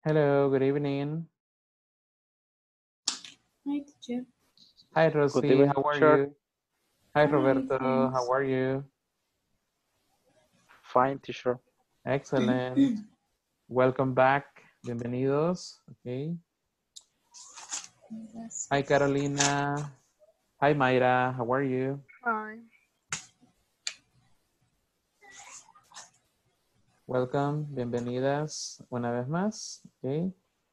Hello, good evening. Hi, teacher. Hi, Good Rosie, evening, how are teacher. you? Hi, Roberto, Thanks. how are you? Fine, teacher. Excellent. Welcome back. Bienvenidos. Okay. Hi, Carolina. Hi, Mayra, how are you? Hi. Welcome, bienvenidas una vez más. Okay.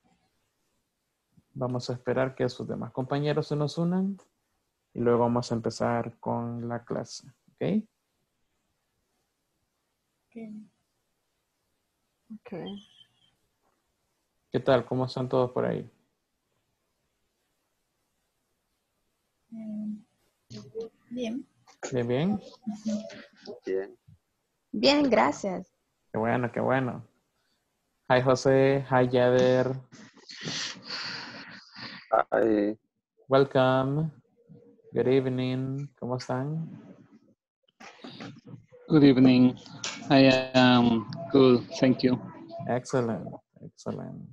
Vamos a esperar que sus demás compañeros se nos unan y luego vamos a empezar con la clase. Okay. Okay. ¿Qué tal? ¿Cómo están todos por ahí? Bien. Bien, bien. Bien. Bien, gracias. Qué bueno, qué bueno. Hi, José. Hi, Yader. Hi. Welcome. Good evening. ¿Cómo están? Good evening. I am good, thank you. Excellent, excellent.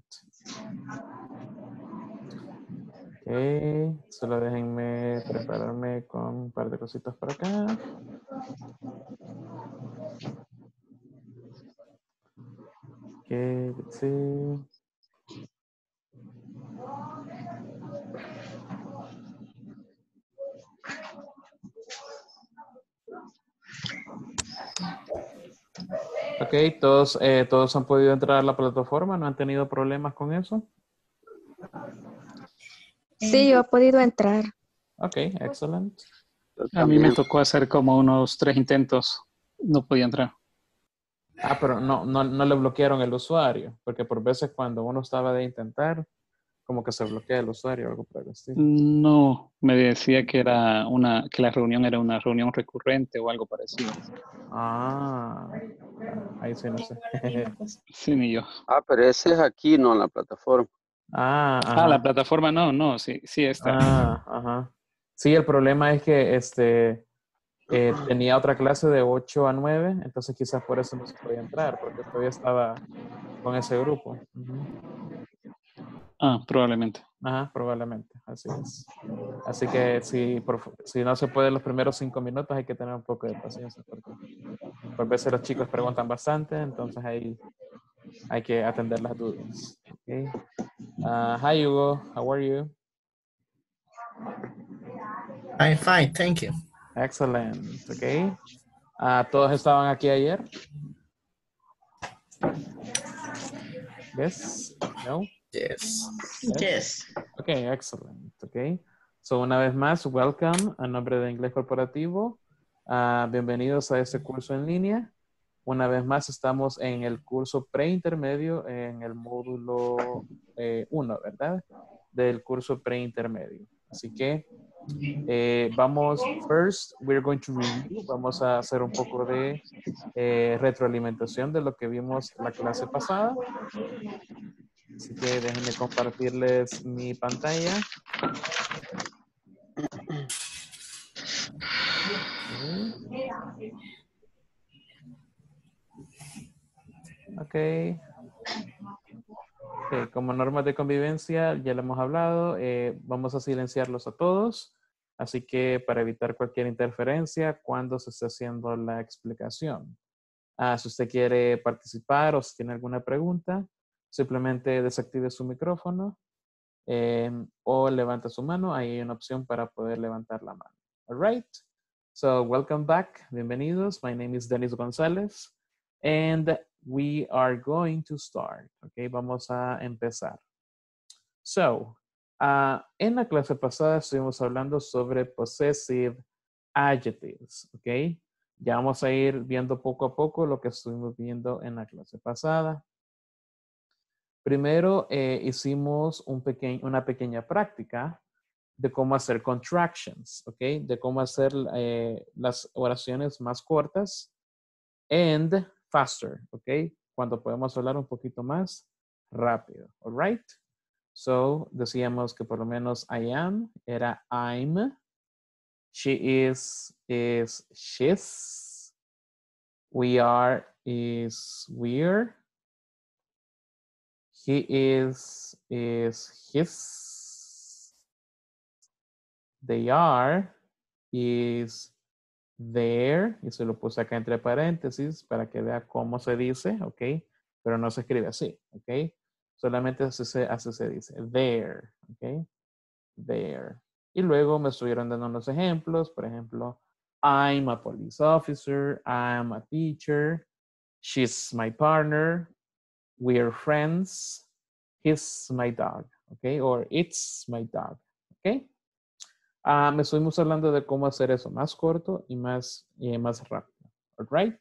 Ok, solo déjenme prepararme con un par de cositas por acá. Ok, let's see. Ok, todos han podido entrar a la plataforma, ¿no han tenido problemas con eso? Sí, yo he podido entrar. Ok, excelente. Yo A mí me también. tocó hacer como unos 3 intentos. No podía entrar. Ah, pero no le bloquearon el usuario, porque por veces cuando uno estaba de intentar, como que se bloquea el usuario o algo por el estilo. No, me decía que que la reunión era una reunión recurrente o algo parecido. Ah, ahí sí no sé. Sí, ni yo. Ah, pero ese es aquí, no en la plataforma. Ah, Ah, la ajá. plataforma no, sí está. Ah, ajá. Sí, el problema es que tenía otra clase de 8 a 9, entonces quizás por eso no se podía entrar, porque todavía estaba con ese grupo. Ujú. Ah, probablemente. Ajá, probablemente, así es. Así que si no se puede los primeros 5 minutos, hay que tener un poco de paciencia, porque por veces los chicos preguntan bastante, entonces ahí hay que atender las dudas. Okay. Hi, Hugo, how are you? I'm fine, thank you. Excellent, ok. ¿Todos estaban aquí ayer? Yes? No? Yes. Yes. Ok, excellent, ok. So, una vez más, welcome a nombre de Inglés Corporativo. Bienvenidos a este curso en línea. Una vez más, estamos en el curso preintermedio en el módulo 1, ¿verdad? Del curso preintermedio. Así que first, we're going to review. Vamos a hacer un poco de retroalimentación de lo que vimos la clase pasada. Así que déjenme compartirles mi pantalla. Ok. Ok, como normas de convivencia, ya lo hemos hablado. Vamos a silenciarlos a todos. Así que para evitar cualquier interferencia cuando se esté haciendo la explicación. Si usted quiere participar o si tiene alguna pregunta, simplemente desactive su micrófono o levanta su mano. Ahí hay una opción para poder levantar la mano. All right. So welcome back. Bienvenidos. My name is Denis González. And we are going to start. Okay, vamos a empezar. So, en la clase pasada estuvimos hablando sobre possessive adjectives. Ok. Ya vamos a ir viendo poco a poco lo que estuvimos viendo en la clase pasada. Primero hicimos una pequeña práctica de cómo hacer contractions, ¿ok? De cómo hacer las oraciones más cortas and faster, ¿ok? Cuando podemos hablar un poquito más rápido, all right? So, decíamos que por lo menos I am era I'm, she is she's, we are is we're, He is his. They are is there. Y se lo puse acá entre paréntesis para que vea cómo se dice, ¿ok? Pero no se escribe así, ¿ok? Solamente así se dice. There, ¿ok? There. Y luego me estuvieron dando unos ejemplos. Por ejemplo, I'm a police officer. I'm a teacher. She's my partner. We're friends. He's my dog. ¿Ok? Or it's my dog. ¿Ok? Me estuvimos hablando de cómo hacer eso más corto y más rápido. All right?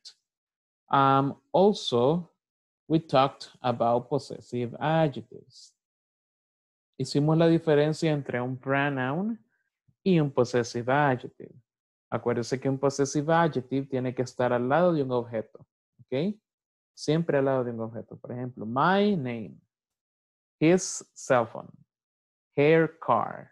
Also, we talked about possessive adjectives. Hicimos la diferencia entre un pronoun y un possessive adjective. Acuérdense que un possessive adjective tiene que estar al lado de un objeto. ¿Ok? Siempre al lado de un objeto. Por ejemplo, my name, his cell phone, her car,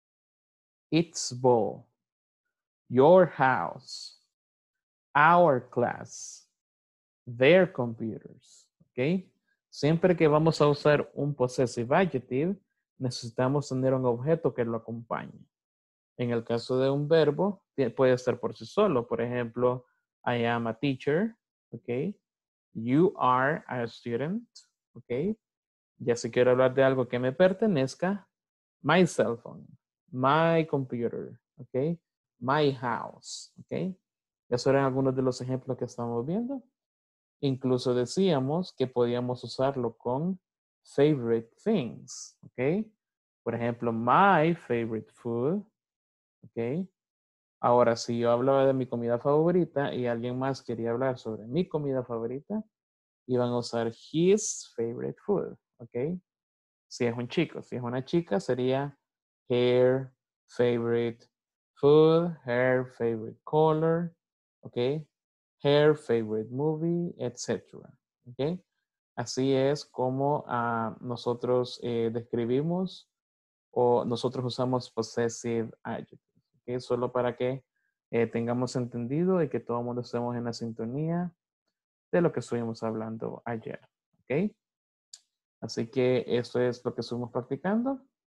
its ball, your house, our class, their computers. ¿Ok? Siempre que vamos a usar un possessive adjective, necesitamos tener un objeto que lo acompañe. En el caso de un verbo, puede estar por sí solo. Por ejemplo, I am a teacher. ¿Ok? You are a student. ¿Ok? Ya si quiero hablar de algo que me pertenezca, my cell phone, my computer, ¿ok? My house, ¿ok? Esos eran algunos de los ejemplos que estamos viendo. Incluso decíamos que podíamos usarlo con favorite things, ¿ok? Por ejemplo, my favorite food, ¿ok? Ahora, si yo hablaba de mi comida favorita y alguien más quería hablar sobre mi comida favorita, iban a usar his favorite food, ¿ok? Si es un chico, si es una chica, sería her favorite food, her favorite color, ¿ok? Her favorite movie, etc. ¿Ok? Así es como nosotros describimos o nosotros usamos possessive adjectives. ¿Ok? Solo para que tengamos entendido y que todo el mundo estemos en la sintonía de lo que estuvimos hablando ayer. ¿Ok? Así que eso es lo que estuvimos practicando.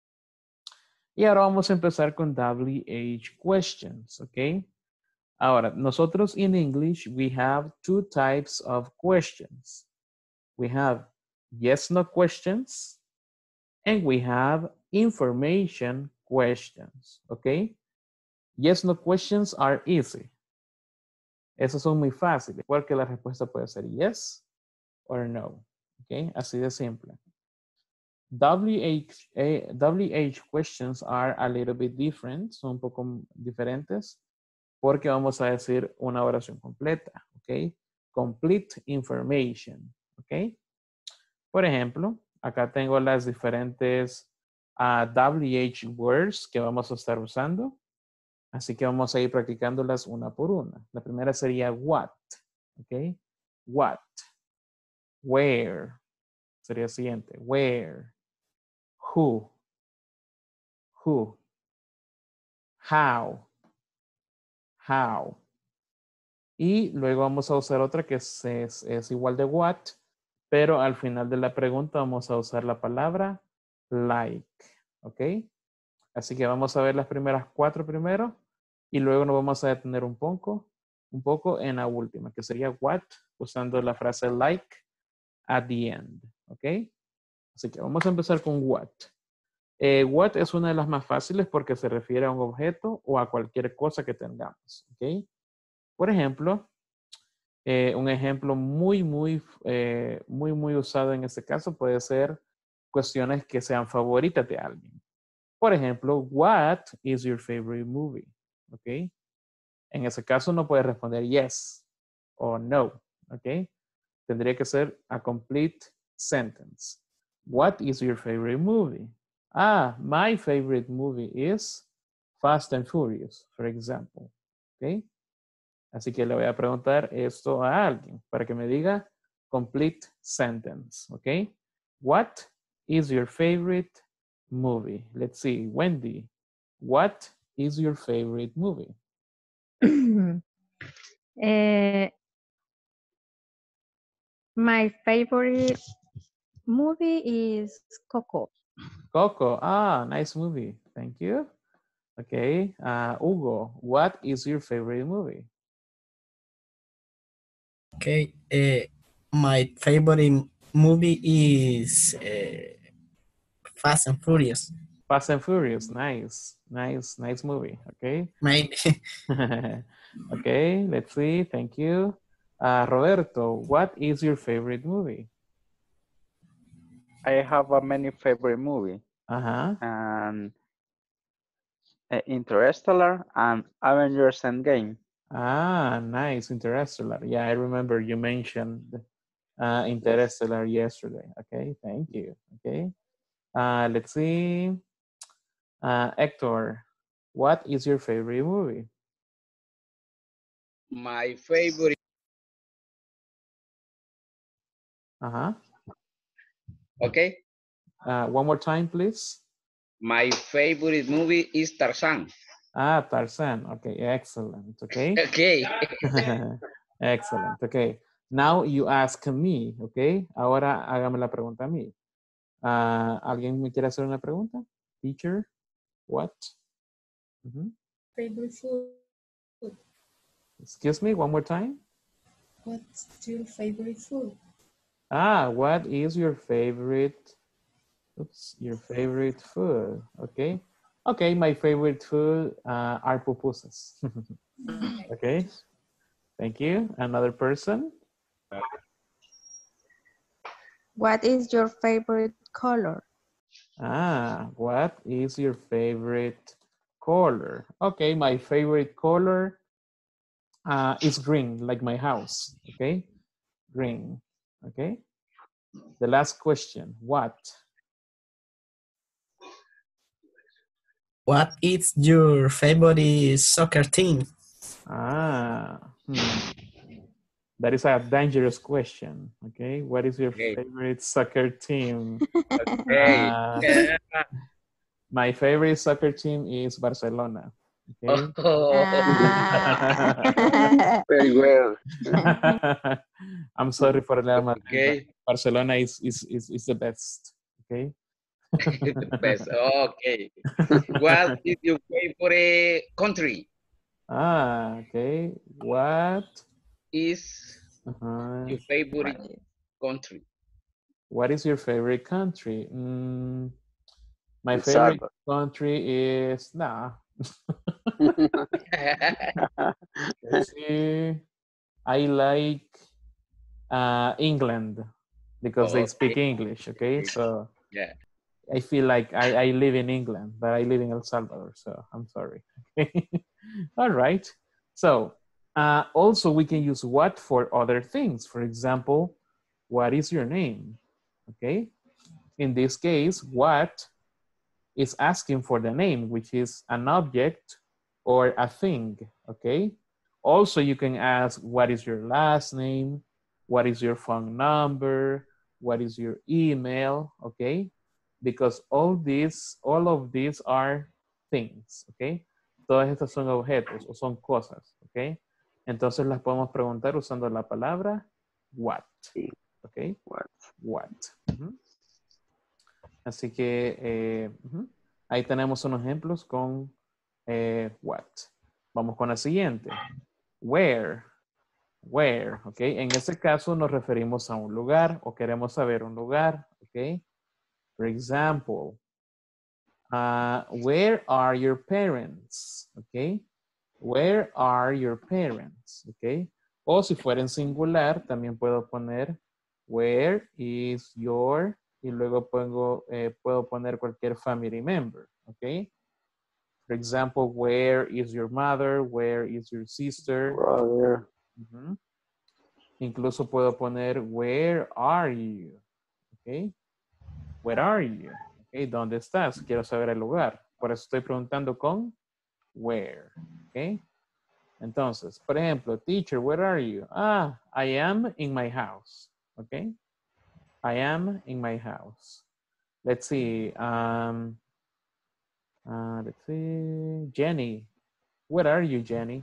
Y ahora vamos a empezar con WH questions, ¿ok? Ahora, nosotros in English, we have two types of questions. We have yes, no questions, and we have information questions, ¿ok? Yes, no questions are easy. Esos son muy fáciles, porque la respuesta puede ser yes or no, ¿ok? Así de simple. WH questions are a little bit different, son un poco diferentes, porque vamos a decir una oración completa, ¿ok? Complete information, ¿ok? Por ejemplo, acá tengo las diferentes WH words que vamos a estar usando, así que vamos a ir practicándolas una por una. La primera sería what, ¿ok? What, where, sería el siguiente, where, who, how. Y luego vamos a usar otra que es igual de what, pero al final de la pregunta vamos a usar la palabra like, ¿ok? Así que vamos a ver las primeras 4 primero y luego nos vamos a detener un poco en la última, que sería what, usando la frase like at the end, ¿ok? Así que vamos a empezar con what. What es una de las más fáciles porque se refiere a un objeto o a cualquier cosa que tengamos, ¿ok? Por ejemplo, un ejemplo muy usado en este caso puede ser cuestiones que sean favoritas de alguien. Por ejemplo, what is your favorite movie? ¿Ok? En ese caso no puedes responder yes o no. ¿Ok? Tendría que ser a complete sentence. What is your favorite movie? My favorite movie is Fast and Furious, for example. ¿Ok? Así que le voy a preguntar esto a alguien para que me diga complete sentence, ¿ok? What is your favorite movie? Let's see, Wendy, what is your favorite movie? My favorite movie is Coco. Coco. Ah, nice movie. Thank you. Okay. Hugo, what is your favorite movie? Okay. My favorite movie is Fast and Furious. Fast and Furious. Nice. Nice, nice movie. Okay. Maybe. Okay, let's see. Thank you. Roberto, what is your favorite movie? I have a many favorite movie, Uh-huh. and Interstellar and Avengers Endgame. Ah, nice. Interstellar. Yeah, I remember you mentioned Yes. Interstellar yesterday. Okay, thank you. Okay. Let's see. Hector, what is your favorite movie? My favorite, Uh-huh. okay? One more time, please. My favorite movie is Tarzan. Ah, Tarzan. Okay, excellent. Okay. Okay. Excellent. Okay. Now you ask me, okay? Ahora hágame la pregunta a mí. ¿Alguien me quiere hacer una pregunta? Teacher, what? Favorite food. Excuse me, one more time. What's your favorite food? What is your favorite, your favorite food? Okay. Okay, my favorite food are pupusas. Okay. Thank you. Another person? What is your favorite color? What is your favorite color? Okay, my favorite color is green, like my house. Okay, green. Okay. The last question, what? What is your favorite soccer team? That is a dangerous question. Okay, what is your Okay. favorite soccer team? Hey. My favorite soccer team is Barcelona. Okay. Ah. Very well. I'm sorry for Real Madrid. Okay. Barcelona is the best. Okay. The best. Okay. What is your favorite country? Okay. What Is your favorite country? What is your favorite country? My El favorite Salvador. country is Let's see. I like England because they speak English. Okay, so Yeah. I feel like I live in England, but I live in El Salvador, so I'm sorry. All right. So also we can use what for other things. For example, what is your name? Okay. In this case, what is asking for the name, which is an object or a thing. Okay. Also, you can ask, what is your last name? What is your phone number? What is your email? Okay. Because all of these are things, ¿ok? Todas estas son objetos o son cosas, ¿ok? Entonces las podemos preguntar usando la palabra what, ¿ok? What. Así que ahí tenemos unos ejemplos con what. Vamos con la siguiente. Where, ¿ok? En ese caso nos referimos a un lugar o queremos saber un lugar, ¿ok? For example, where are your parents? Okay. Where are your parents? Okay. O si fuera en singular, también puedo poner where is your y luego puedo poner cualquier family member. Okay. For example, where is your mother? Where is your sister? Brother. Incluso puedo poner where are you? Okay. Where are you? Okay, ¿dónde estás? Quiero saber el lugar. Por eso estoy preguntando con where. Okay. Entonces, por ejemplo, teacher, where are you? I am in my house. Okay. I am in my house. Let's see. Let's see. Jenny, where are you, Jenny?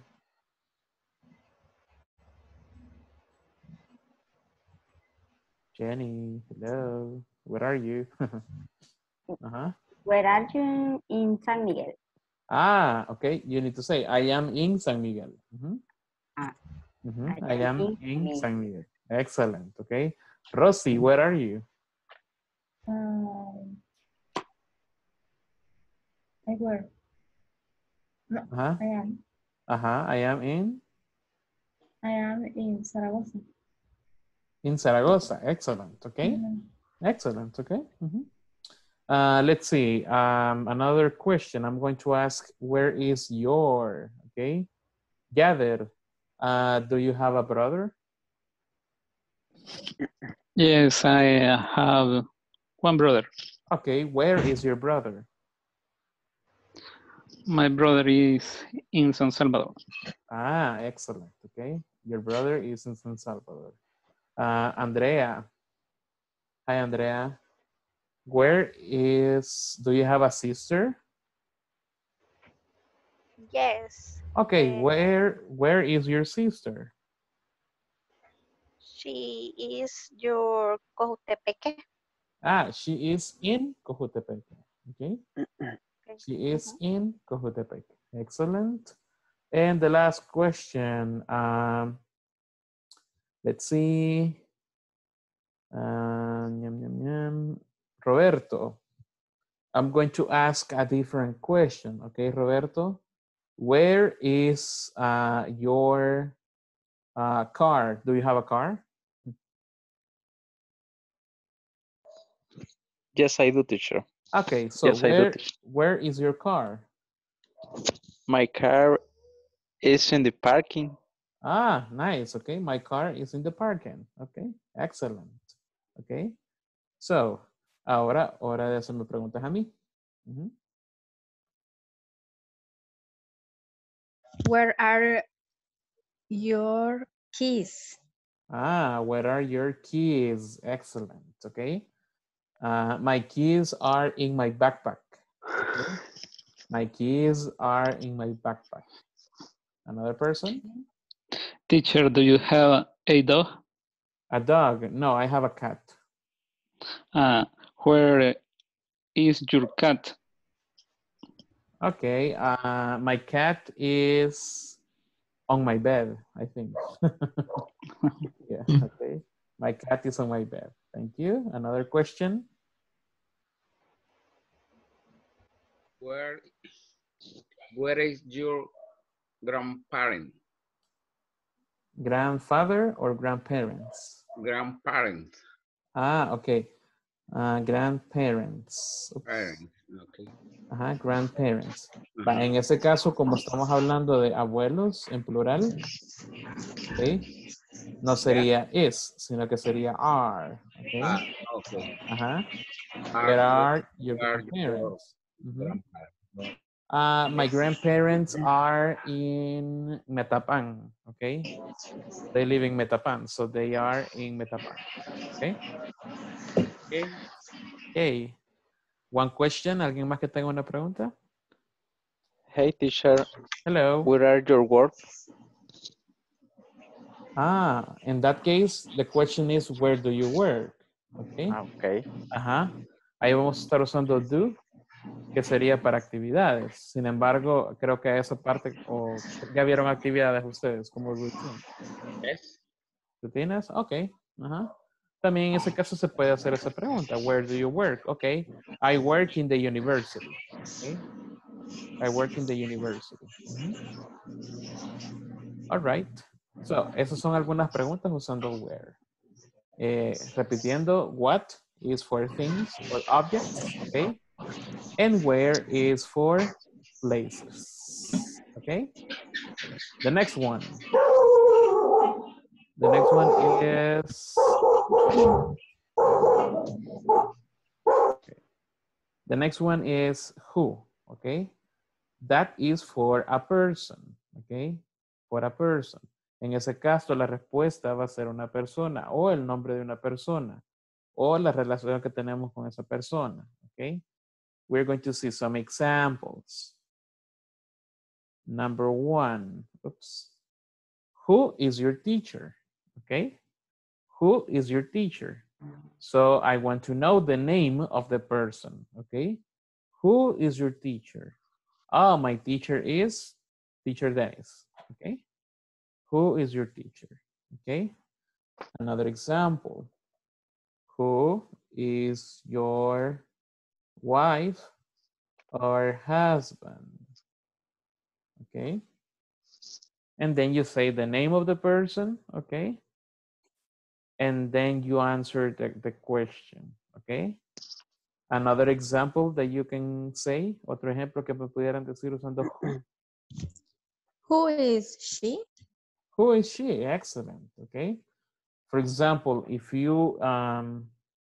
Jenny, hello. Where are you? Uh-huh. Where are you in San Miguel? Ah, okay. You need to say, I am in San Miguel. Ah, I am in San Miguel. Excellent. Okay. Rosie, where are you? I work. No, Uh-huh. I am. I am in Zaragoza. in Zaragoza. Excellent. Okay. Excellent. Okay. Let's see. Another question. I'm going to ask, where is your, okay? Gather. Do you have a brother? Yes, I have one brother. Okay. Where is your brother? My brother is in San Salvador. Ah, excellent. Okay. Your brother is in San Salvador. Andrea. Hi, Andrea. Do you have a sister? Yes. Okay, where is your sister? She is your Cojutepeque. Ah, she is in Cojutepeque. Okay. She is in Cojutepeque. Excellent. And the last question, let's see. Roberto, I'm going to ask a different question. Okay, Roberto, where is your car? Do you have a car? Yes, I do, teacher. Okay, so Yes, I do, teacher. where is your car? My car is in the parking. Ah, nice. Okay, my car is in the parking. Okay, excellent. Okay, so ahora hora de hacerme preguntas a mí. Where are your keys? Ah, where are your keys? Excellent. Okay, my keys are in my backpack. Okay? My keys are in my backpack. Another person? Teacher, do you have a dog? A dog? No, I have a cat. Where is your cat? Okay, my cat is on my bed, I think. Yeah, okay. My cat is on my bed. Thank you. Another question? Where is your grandparent? Grandfather or grandparents? Grandparent. Ah, okay. Grandparents. Oops. Parents. Okay. Ajá, grandparents. Va, en ese caso, como estamos hablando de abuelos en plural, ¿okay? No sería is, sino que sería are. ¿Okay? Okay. Ajá. Where are your grandparents? My grandparents are in Metapan. Okay. They live in Metapan, so they are in Metapan. Okay. Okay. One question. ¿Alguien más que tenga una pregunta? Hey, teacher. Hello. Where are your work? In that case, the question is, where do you work? Okay. Okay. Ajá. Ahí vamos a estar usando do, que sería para actividades. Sin embargo, creo que esa parte, o ya vieron actividades ustedes como routine. Yes. ¿Rutinas? Ok. Ajá. También en ese caso se puede hacer esa pregunta. Where do you work? Ok. I work in the university. Okay. I work in the university. All right. So, esas son algunas preguntas usando where. Repitiendo, what is for things or objects. Okay. And where is for places. Okay. The next one. The next one is. Okay. The next one is who. Okay. That is for a person. Okay. For a person. En ese caso, la respuesta va a ser una persona o el nombre de una persona o la relación que tenemos con esa persona. Okay. We're going to see some examples. Number one, oops. Who is your teacher? Okay. Who is your teacher? So I want to know the name of the person, okay? Who is your teacher? Oh, my teacher is Teacher Dennis, okay? Who is your teacher, okay? Another example. Who is your wife or husband, okay? And then you say the name of the person, okay? And then you answer the question, okay? Another example that you can say, otro ejemplo que me pudieran decir usando who. Who is she? Who is she? Excellent, okay? For example, if you are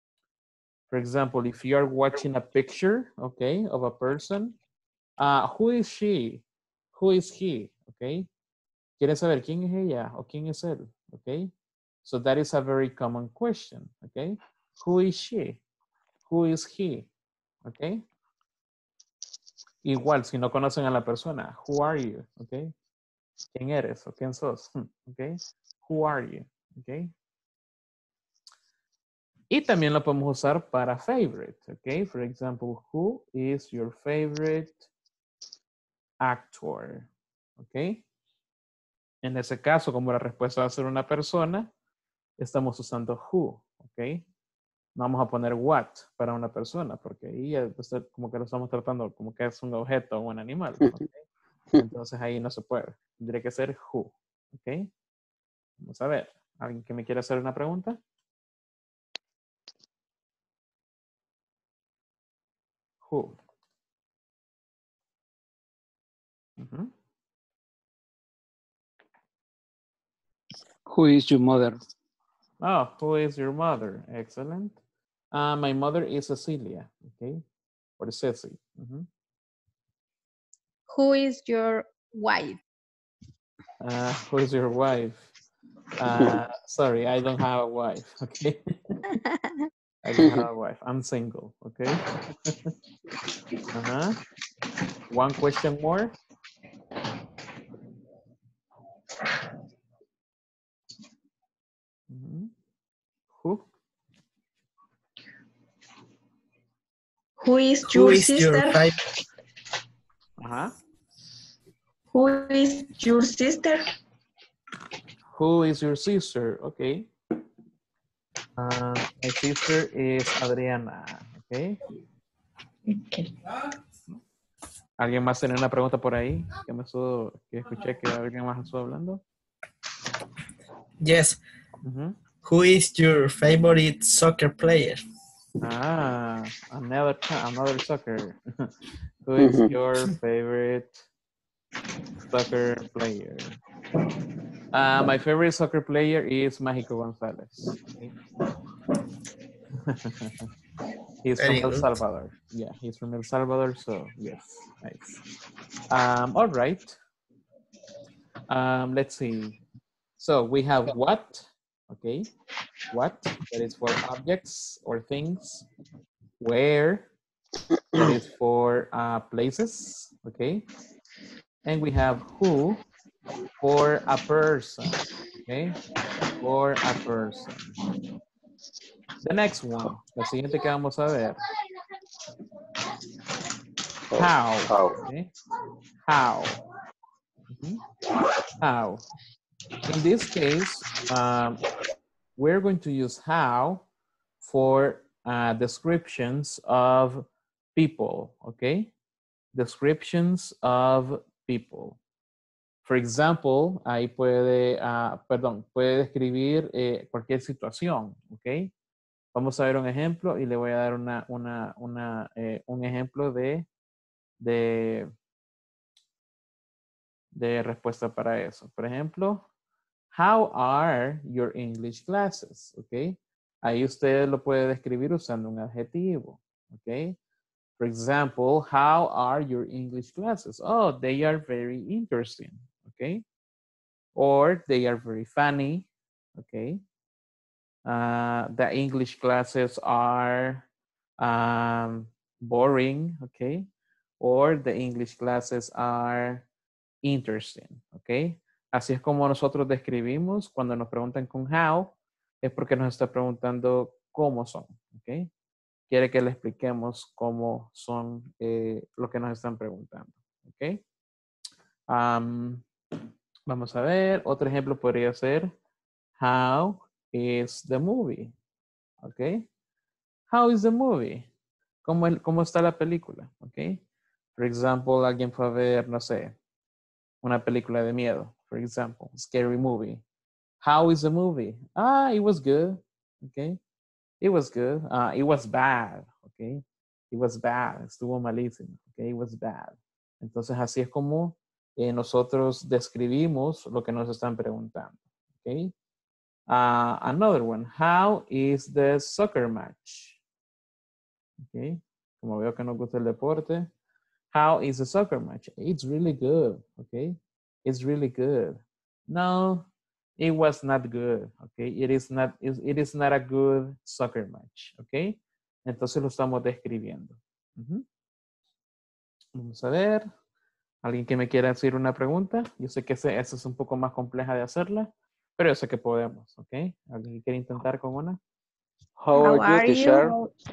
watching a picture, okay, of a person, who is she? Who is he? Okay? ¿Quieres saber quién es ella o quién es él? Okay? So that is a very common question, okay? Who is she? Who is he? Okay? Igual, si no conocen a la persona, who are you? Okay? ¿Quién eres o quién sos? Okay? Who are you? Okay? Y también lo podemos usar para favorite, okay? For example, who is your favorite actor? Okay? En ese caso, como la respuesta va a ser una persona, estamos usando who, okay? No vamos a poner what para una persona, porque ahí como que lo estamos tratando como que es un objeto o un animal, okay? Entonces ahí no se puede. Tendría que ser who, okay? Vamos a ver. ¿Alguien que me quiera hacer una pregunta? Who. Ujú. Who is your mother? Oh, who is your mother? Excellent. My mother is Cecilia, okay? Or Ceci. Ujú. Who is your wife? Who is your wife? Sorry, I don't have a wife, okay? I don't have a wife. I'm single, okay? One question more. Who? Who is Who your is your sister? favorite? Who is your sister? Who is your sister? Okay. My sister is Adriana, okay? Okay. ¿Alguien más tiene una pregunta por ahí? Que escuché que alguien más estuvo hablando. Yes. Who is your favorite soccer player? Another soccer. Who is your favorite soccer player? My favorite soccer player is Mágico González. Okay. He's from El Salvador. Yeah, he's from El Salvador, so yes, nice. All right. Let's see. So we have what, okay? What, that is for objects or things. Where, that is for places, okay? And we have who for a person, okay? For a person. The next one, la siguiente que vamos a ver. How, okay? How. How. In this case, we're going to use how for descriptions of people, okay? Descriptions of people. For example, ahí puede, puede describir cualquier situación, ok? Vamos a ver un ejemplo y le voy a dar un ejemplo de respuesta para eso. Por ejemplo, how are your English classes? Ok. Ahí usted lo puede describir usando un adjetivo. Ok. For example, how are your English classes? Oh, they are very interesting. Okay. Or they are very funny. Okay. The English classes are boring. Okay. Or the English classes are interesting. Okay. Así es como nosotros describimos cuando nos preguntan con how, es porque nos está preguntando cómo son, ¿ok? Quiere que le expliquemos cómo son lo que nos están preguntando, ¿ok? Vamos a ver, otro ejemplo podría ser, how is the movie? ¿Ok? How is the movie? ¿Cómo está la película? ¿Ok? For example, alguien fue a ver, no sé, una película de miedo. For example, scary movie. How is the movie? Ah, it was good. ¿Ok? It was good. It was bad. ¿Ok? It was bad. Estuvo malísimo. ¿Ok? It was bad. Entonces, así es como nosotros describimos lo que nos están preguntando. ¿Ok? Another one. How is the soccer match? Okay. Como veo que nos gusta el deporte. How is the soccer match? It's really good. Okay. It's really good. No, it was not good. Okay. It is not a good soccer match. Okay. Entonces lo estamos describiendo. Vamos a ver. ¿Alguien que me quiera hacer una pregunta? Yo sé que esa es un poco más compleja de hacerla, pero yo sé que podemos. ¿Ok? ¿Alguien que quiere intentar con una? How are you, teacher?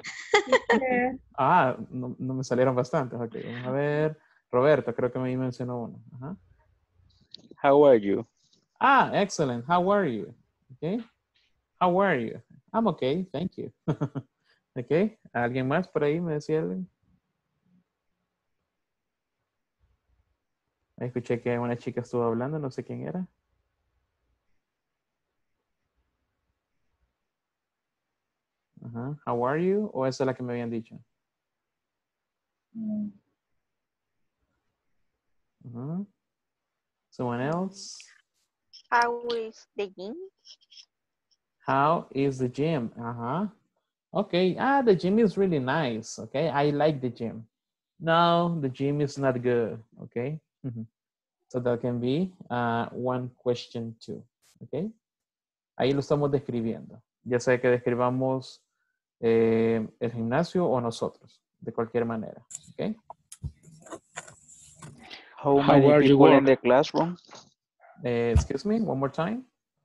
No me salieron bastantes. Ok, vamos a ver. Roberto, creo que me mencionó uno. Ajá. How are you? Excellent. How are you? Ok. How are you? I'm okay, thank you. Ok, ¿alguien más por ahí me decía alguien? Escuché que una chica estuvo hablando, no sé quién era. Ajá. How are you? ¿O esa es la que me habían dicho? Uh-huh. Someone else? How is the gym? How is the gym? Uh-huh. Okay. The gym is really nice. Okay. I like the gym. No, the gym is not good. Okay. So that can be one question too. Okay. Ahí lo estamos describiendo. Ya sea que describamos el gimnasio o nosotros, de cualquier manera. Okay. How many are you people in work? the classroom? Excuse me, one more time.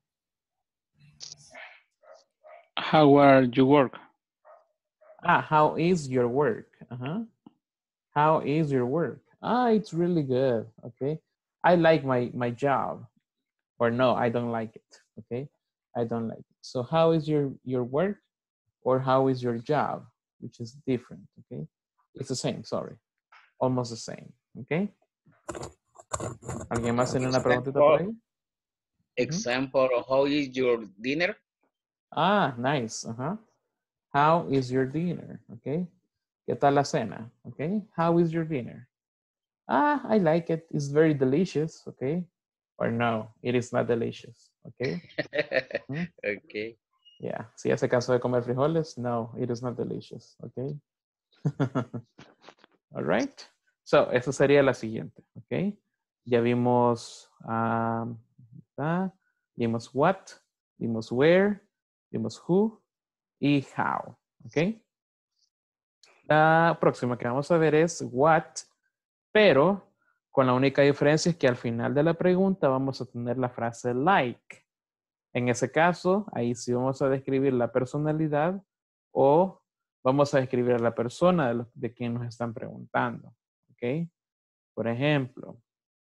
How are you work? How is your work? How is your work? It's really good. Okay. I like my job. Or no, I don't like it. Okay. I don't like it. So how is your work? Or how is your job? Which is different. Okay. It's the same, sorry. Almost the same. Okay. ¿Alguien más tiene una preguntita por ahí? Example, how is your dinner? Nice. How is your dinner? Okay. ¿Qué tal la cena? Okay. How is your dinner? I like it. It's very delicious. Okay. Or no, it is not delicious. Okay. Okay. Yeah. Si hace caso de comer frijoles, no, it is not delicious. Okay. All right. So, esa sería la siguiente. Okay. Ya vimos, vimos what, vimos where, vimos who y how. Okay. La próxima que vamos a ver es what, pero con la única diferencia es que al final de la pregunta vamos a tener la frase like. En ese caso, ahí sí vamos a describir la personalidad o vamos a describir a la persona de quien nos están preguntando. ¿Ok? Por ejemplo.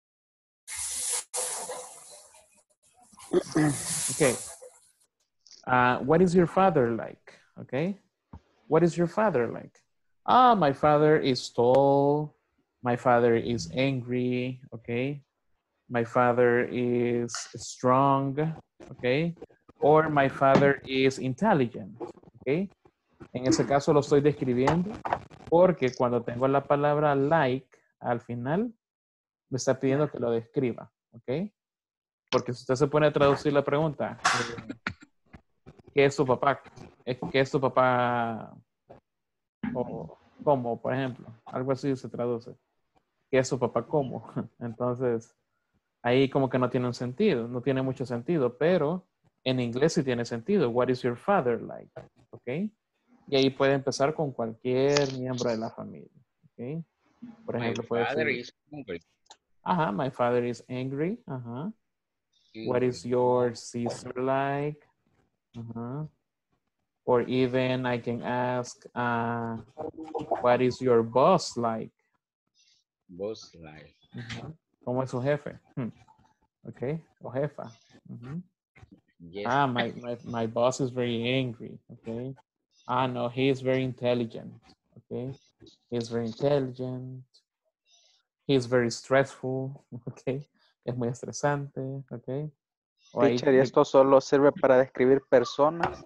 Ok. What is your father like? ¿Ok? What is your father like? My father is tall. My father is angry. Okay. My father is strong. Okay. Or my father is intelligent. Okay. En ese caso lo estoy describiendo porque cuando tengo la palabra like al final, me está pidiendo que lo describa. Ok. Porque si usted se pone a traducir la pregunta, ¿qué es su papá? ¿Qué es su papá? O ¿cómo, por ejemplo? Algo así se traduce. ¿Qué es su papá cómo? Entonces, ahí como que no tiene un sentido, no tiene mucho sentido, pero en inglés sí tiene sentido. What is your father like? ¿Ok? Y ahí puede empezar con cualquier miembro de la familia. ¿Ok? Por ejemplo, puede My father decir, is hungry. my father is angry. What is your sister like? Or even I can ask, what is your boss like? Boss like. ¿Cómo es su jefe? Okay, o jefa. Yes. My boss is very angry. Okay. No, he is very intelligent. Okay. He's very intelligent. He's very stressful. Okay. Es muy estresante. Okay. Teacher, ¿y esto solo sirve para describir personas?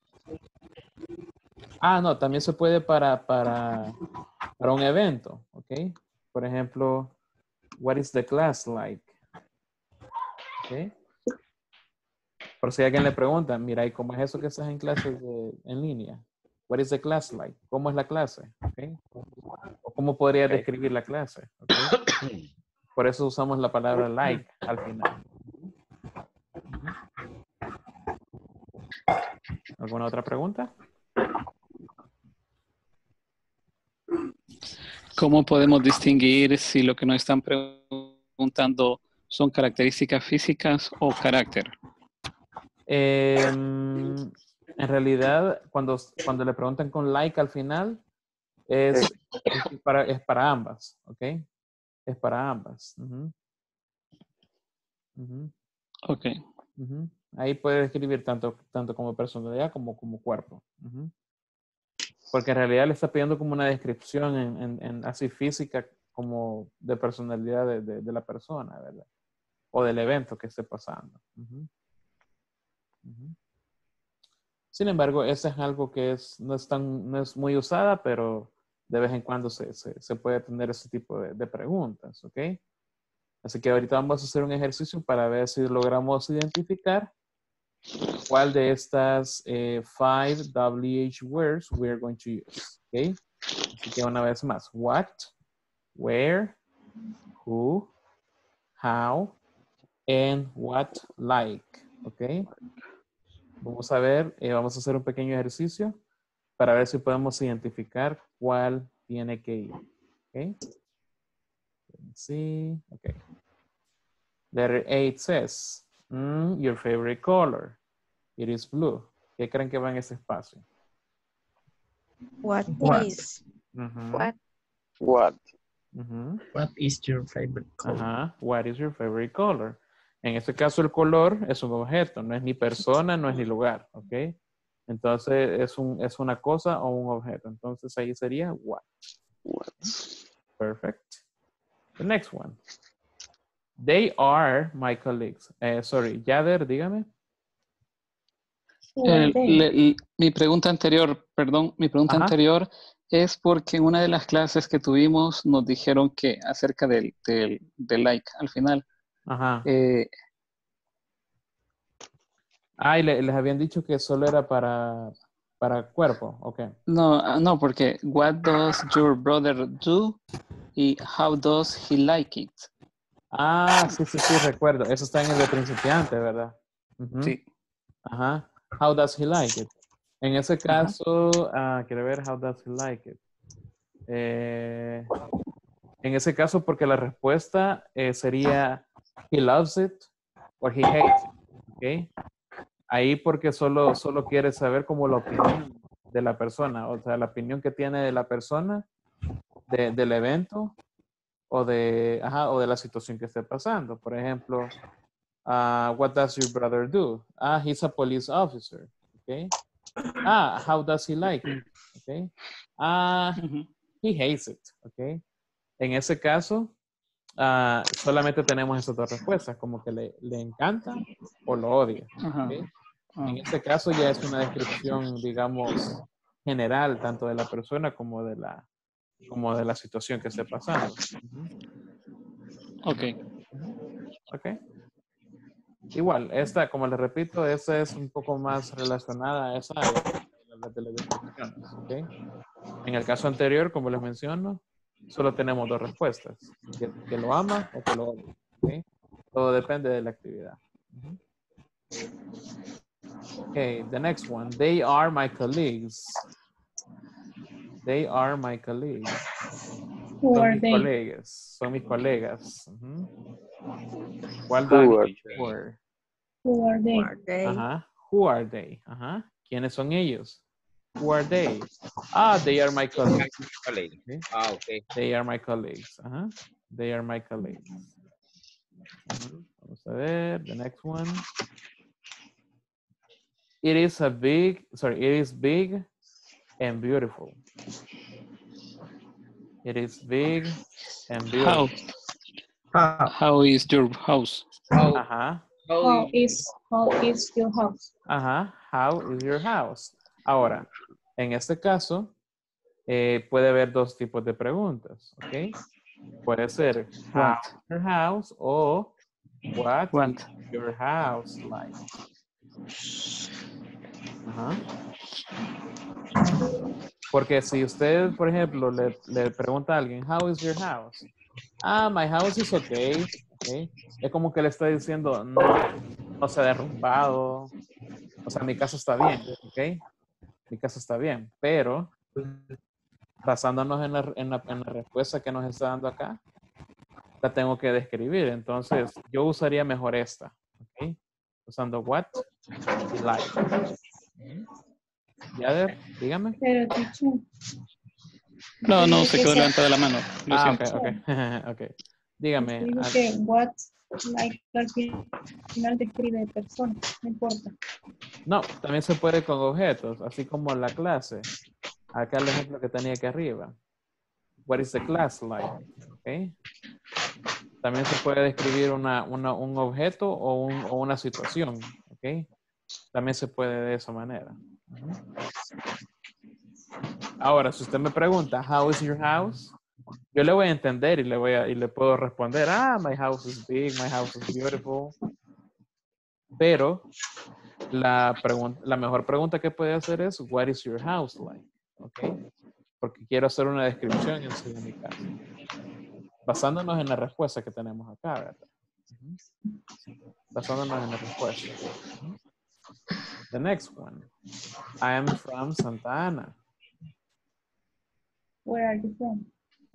No, también se puede para un evento. Okay. Por ejemplo, what is the class like? Okay. Por si alguien le pregunta, mira, ¿y cómo es eso que estás en clases en línea? What is the class like? ¿Cómo es la clase? Okay. ¿O cómo podría describir la clase? Okay. Por eso usamos la palabra like al final. ¿Alguna otra pregunta? ¿Cómo podemos distinguir si lo que nos están preguntando son características físicas o carácter? En realidad, cuando le preguntan con like al final, es para ambas, ¿ok? Es para ambas. Ok. Ahí puede escribir tanto como personalidad como cuerpo. Porque en realidad le está pidiendo como una descripción en así física como de personalidad de la persona, ¿verdad? O del evento que esté pasando. Sin embargo, eso es algo que no es muy usada, pero de vez en cuando se puede tener ese tipo de preguntas, ¿ok? Así que ahorita vamos a hacer un ejercicio para ver si logramos identificar cuál de estas 5 WH words we are going to use, ¿ok? Así que una vez más, what, where, who, how, and what like, ¿ok? Vamos a ver, vamos a hacer un pequeño ejercicio para ver si podemos identificar cuál tiene que ir. ¿Ok? Sí, ok. Letter 8 says, your favorite color. It is blue. ¿Qué creen que va en ese espacio? What is? What? What? What is your favorite color? What is your favorite color? En este caso el color es un objeto, no es ni persona, no es ni lugar, ¿ok? Entonces es una cosa o un objeto. Entonces ahí sería what. What? Perfect. The next one. They are my colleagues. Sorry, Yader, dígame. Mi pregunta anterior, anterior es porque en una de las clases que tuvimos nos dijeron que acerca del like al final. Y les habían dicho que solo era para cuerpo, ok. No, porque what does your brother do y how does he like it? Sí, recuerdo. Eso está en el de principiante, ¿verdad? Sí. How does he like it? En ese caso, quiero ver how does he like it. En ese caso, porque la respuesta sería he loves it or he hates it, ¿ok? Ahí porque solo quiere saber como la opinión de la persona, o sea, la opinión que tiene de la persona del evento o de la situación que esté pasando. Por ejemplo, what does your brother do? He's a police officer, ¿ok? How does he like it? ¿Ok? He hates it, ¿ok? En ese caso, solamente tenemos esas dos respuestas, como que le encanta o lo odia. ¿Okay? En ese caso ya es una descripción, digamos, general, tanto de la persona como de la situación que esté pasando. Ok. Igual, esta, como les repito, esta es un poco más relacionada a esa de las descripciones. ¿Okay? En el caso anterior, como les menciono, solo tenemos dos respuestas, que lo ama o que lo odia. ¿Okay? Todo depende de la actividad. Okay, the next one. They are my colleagues. They are my colleagues. Who are they? Colegas. Son mis colegas. ¿Cuál Who are word? Who are they? Who are they? ¿Quiénes son ellos? Who are they? Ah, they are my colleagues. Colleague. Okay. Ah, okay. They are my colleagues. They are my colleagues. Vamos a ver, the next one. It is big and beautiful. It is big and beautiful. How is your house? Ajá. How is your house? Ajá. How is your house? Ahora, en este caso, puede haber dos tipos de preguntas, ¿ok? Puede ser how What? is your house o what What? is your house like? Ajá. Porque si usted, por ejemplo, le pregunta a alguien, how is your house? Ah, my house is okay. Okay. Es como que le está diciendo, no se ha derrumbado. O sea, mi casa está bien, ¿ok? Mi casa está bien, pero basándonos en la respuesta que nos está dando acá, la tengo que describir. Entonces, yo usaría mejor esta, ¿ok? Usando what y like. Yader, dígame. Pero, teacher, No, se quedó levantada la mano. Lo siento. Ok. Dígame. digo que what, like, al final describe persona, no importa. No, también se puede con objetos, así como la clase. Acá el ejemplo que tenía aquí arriba. What is the class like? Okay. También se puede describir un objeto o una situación. Okay. También se puede de esa manera. Ahora, si usted me pregunta, how is your house? Yo le voy a entender y le puedo responder, my house is big, my house is beautiful. Pero la mejor pregunta que puede hacer es, what is your house like? Okay. Porque quiero hacer una descripción en sí de mi casa. Basándonos en la respuesta que tenemos acá, ¿verdad? Basándonos en la respuesta. The next one. I am from Santa Ana. Where are you from?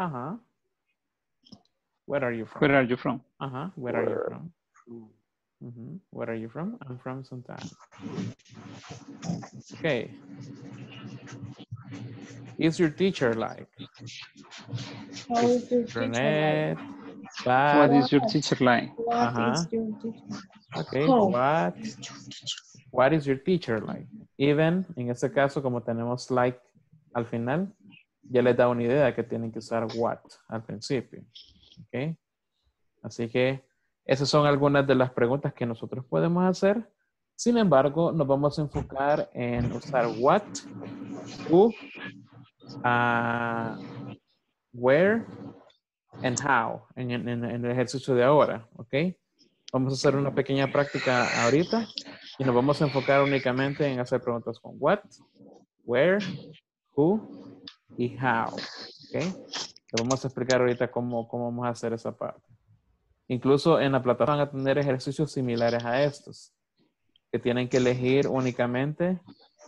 Where are you from? Where are you from? Where are you from? Where are you from? I'm from Santa Ana. Okay. Is your teacher like? How is your teacher like? What is your teacher like? What is your teacher like? Okay. Oh. What is your teacher like? Even, en este caso, como tenemos like al final, ya les da una idea que tienen que usar what al principio. Okay. Así que esas son algunas de las preguntas que nosotros podemos hacer. Sin embargo, nos vamos a enfocar en usar what, who, where, and how en el ejercicio de ahora. ¿Ok? Vamos a hacer una pequeña práctica ahorita y nos vamos a enfocar únicamente en hacer preguntas con what, where, who y how. ¿Ok? Le vamos a explicar ahorita cómo vamos a hacer esa parte. Incluso en la plataforma van a tener ejercicios similares a estos, que tienen que elegir únicamente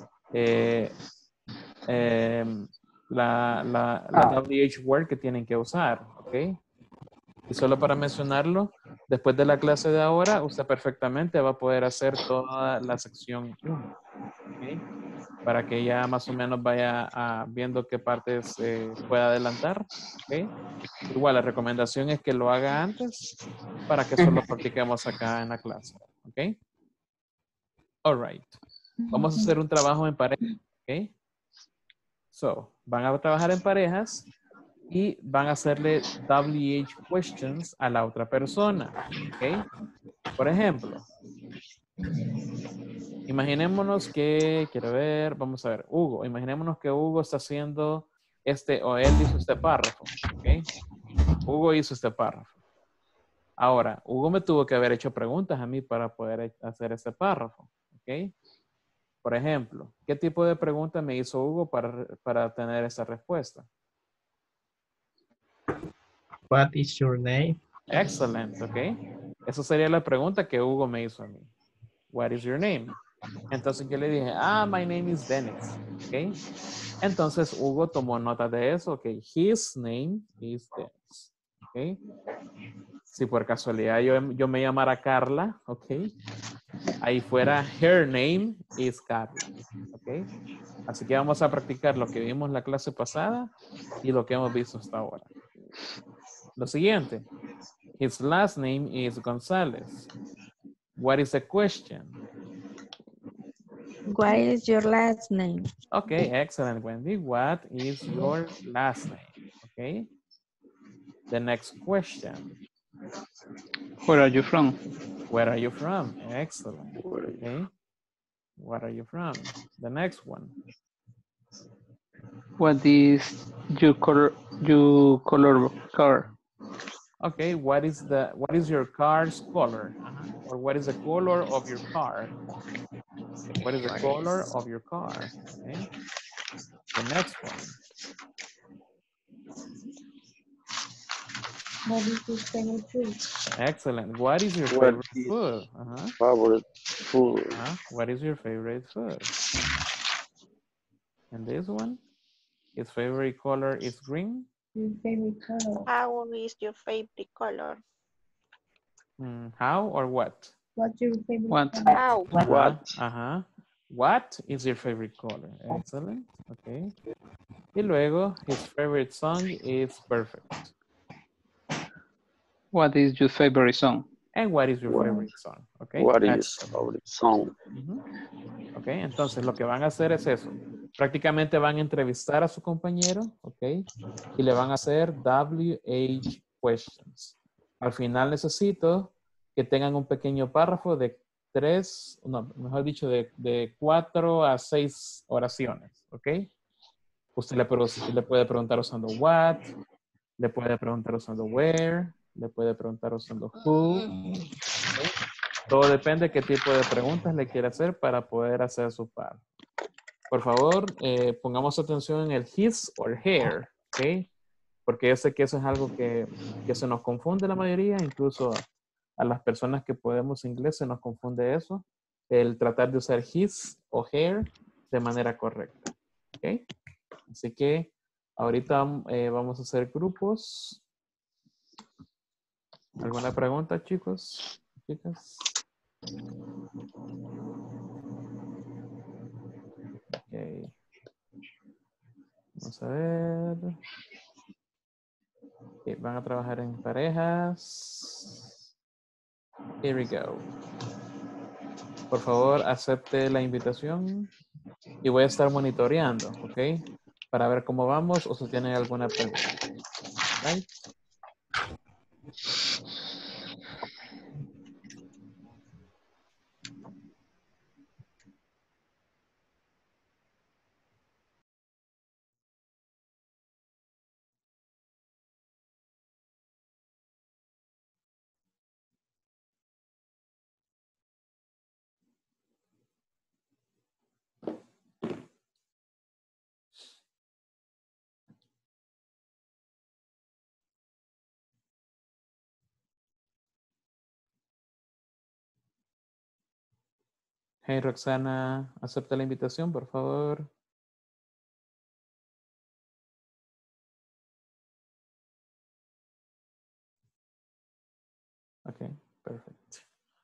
la WH word que tienen que usar, ¿ok? Y solo para mencionarlo, después de la clase de ahora, usted perfectamente va a poder hacer toda la sección 1, ¿ok? Para que ya más o menos vaya viendo qué partes pueda adelantar, ¿ok? Igual, la recomendación es que lo haga antes para que solo practiquemos acá en la clase, ¿ok? All right. Vamos a hacer un trabajo en pareja, ¿ok? So, van a trabajar en parejas y van a hacerle WH questions a la otra persona, ¿ok? Por ejemplo, imaginémonos que, quiero ver, vamos a ver, Hugo. Imaginémonos que Hugo está haciendo o él hizo este párrafo, ¿ok? Hugo hizo este párrafo. Ahora, Hugo me tuvo que haber hecho preguntas a mí para poder hacer este párrafo, ¿ok? Por ejemplo, ¿qué tipo de pregunta me hizo Hugo para tener esa respuesta? What is your name? Excellent, ¿ok? Esa sería la pregunta que Hugo me hizo a mí. What is your name? Entonces yo le dije, my name is Dennis, ¿ok? Entonces Hugo tomó nota de eso, ¿ok? His name is Dennis, ¿ok? Si por casualidad yo me llamara Carla, ok. Ahí fuera, her name is Carla, ok. Así que vamos a practicar lo que vimos la clase pasada y lo que hemos visto hasta ahora. Lo siguiente. His last name is González. What is the question? What is your last name? Okay, excellent, Wendy. What is your last name? Okay. The next question. Where are you from? Where are you from? Excellent. Okay. What are you from? The next one. What is your color car? Okay, what is your car's color? Or what is the color of your car? What is the color of your car? Okay. The next one. What is your favorite food? Excellent. What is your favorite food? Favorite food. What is your favorite food? And this one, his favorite color is green. Your favorite color? How is your favorite color? How or what? What's your favorite What? color? How? What? What is your favorite color? Excellent. Okay. Y luego, his favorite song is perfect. What is your favorite song? And what is your favorite song? Okay. What is favorite song? Ok, entonces lo que van a hacer es eso. Prácticamente van a entrevistar a su compañero, ok, y le van a hacer WH questions. Al final necesito que tengan un pequeño párrafo de 4 a 6 oraciones, ok. Usted le puede preguntar usando what, le puede preguntar usando where, le puede preguntar usando who. ¿Okay? Todo depende de qué tipo de preguntas le quiere hacer para poder hacer su par. Por favor, pongamos atención en el his or her, ¿ok? Porque yo sé que eso es algo que se nos confunde la mayoría, incluso a las personas que podemos inglés se nos confunde eso, el tratar de usar his o her de manera correcta, ¿ok? Así que ahorita vamos a hacer grupos. ¿Alguna pregunta, chicos? ¿Chicas? Ok. Vamos a ver. Okay, van a trabajar en parejas. Here we go. Por favor, acepte la invitación y voy a estar monitoreando, ¿ok? Para ver cómo vamos o si tienen alguna pregunta. Right? Hey, Roxana, acepta la invitación, por favor. Ok, perfecto.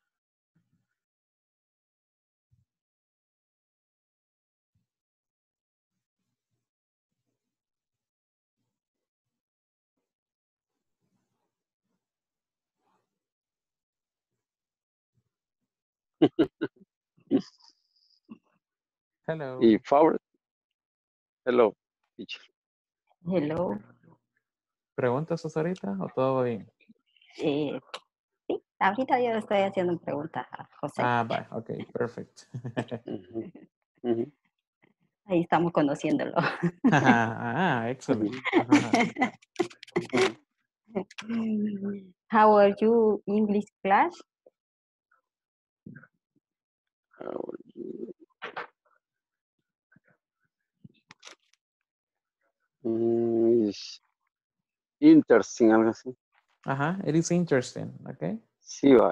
Hello. Y favorite. Hello, teacher. Hello. ¿Preguntas hasta ahorita o todo va bien? Sí, ahorita yo estoy haciendo preguntas a José. Va, ok, perfecto. Ahí estamos conociéndolo. Excelente. How are you, English class? Is interesting, algo así. It is interesting, ok. Sí, va.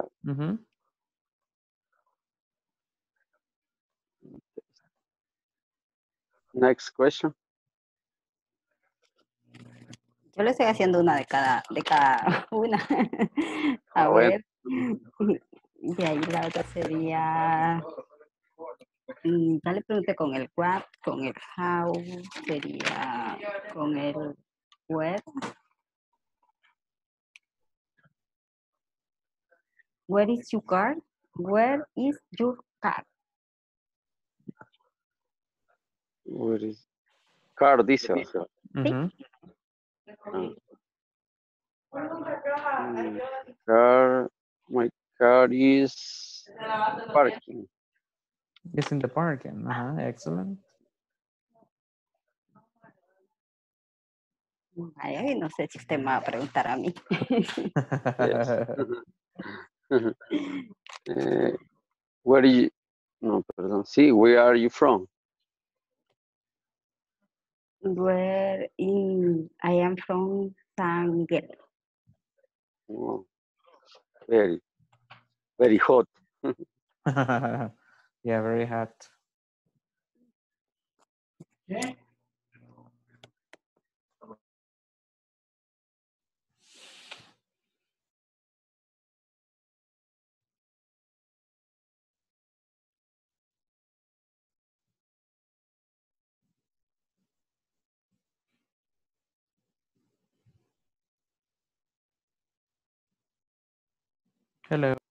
Next question. Yo le estoy haciendo una de cada una. A Bueno. ver. De ahí la otra sería. Ya le pregunté con el what, con el how, sería con el where. Where is your car? Where is your car? Where is car, dice. O sea. Ujú. Car, my car is parking. It's in the parking. Ajá, excellent. Ay, no sé si usted me va a preguntar a mí. Where are you? No, perdón. Sí, where are you from? Where I am from San Miguel. Oh, very, very hot. Yeah, very hot. Hello.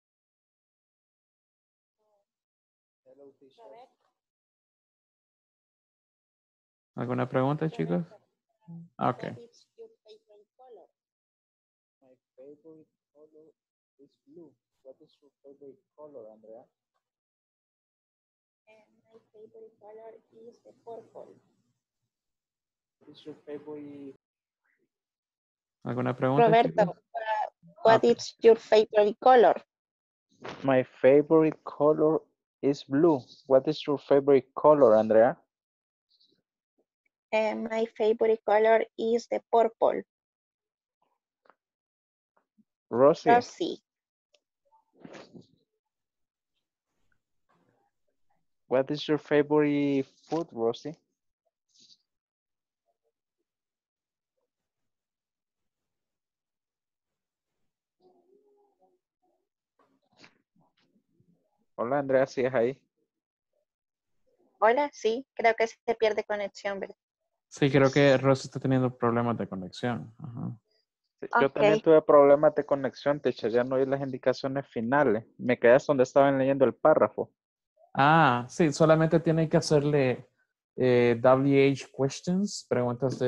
¿Alguna pregunta, chicos? Okay. What is your favorite color? My favorite color is blue. What is your favorite color, Andrea? And my favorite color is the purple. What is your favorite? ¿Alguna pregunta, Roberto, chicos? what Okay. is your favorite color? My favorite color is blue. What is your favorite color, Andrea? And my favorite color is the purple. Rosie. Rosie. What is your favorite food, Rosie? Hola, Andrea, ¿sí es ahí? Hola, sí, creo que se pierde conexión, ¿verdad? Sí, creo que Rosy está teniendo problemas de conexión. Ajá. Sí, yo también tuve problemas de conexión, teacher, ya no oí las indicaciones finales. Me quedé hasta donde estaban leyendo el párrafo. Ah, sí, solamente tiene que hacerle WH questions, preguntas